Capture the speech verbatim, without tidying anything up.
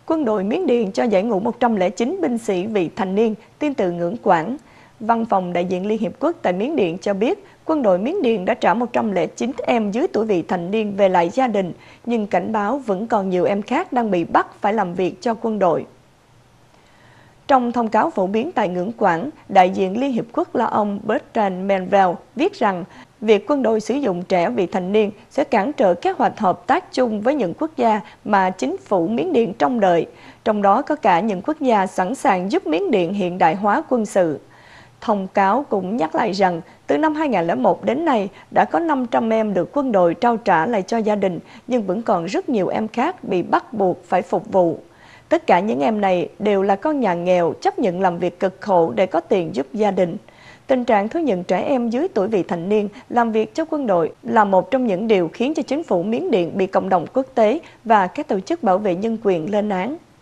Quân đội Miến Điện cho giải ngũ một trăm lẻ chín binh sĩ vị thành niên, tin từ Ngưỡng Quảng. Văn phòng đại diện Liên Hiệp Quốc tại Miến Điện cho biết, quân đội Miến Điện đã trả một trăm lẻ chín em dưới tuổi vị thành niên về lại gia đình, nhưng cảnh báo vẫn còn nhiều em khác đang bị bắt phải làm việc cho quân đội. Trong thông cáo phổ biến tại Ngưỡng Quảng, đại diện Liên Hiệp Quốc là ông Bertrand Menvel viết rằng việc quân đội sử dụng trẻ vị thành niên sẽ cản trở kế hoạch hợp tác chung với những quốc gia mà chính phủ Miến Điện trông đợi, trong đó có cả những quốc gia sẵn sàng giúp Miến Điện hiện đại hóa quân sự. Thông cáo cũng nhắc lại rằng, từ năm hai nghìn không trăm lẻ một đến nay, đã có năm trăm em được quân đội trao trả lại cho gia đình, nhưng vẫn còn rất nhiều em khác bị bắt buộc phải phục vụ. Tất cả những em này đều là con nhà nghèo chấp nhận làm việc cực khổ để có tiền giúp gia đình. Tình trạng thu nhận trẻ em dưới tuổi vị thành niên làm việc cho quân đội là một trong những điều khiến cho chính phủ Miến Điện bị cộng đồng quốc tế và các tổ chức bảo vệ nhân quyền lên án.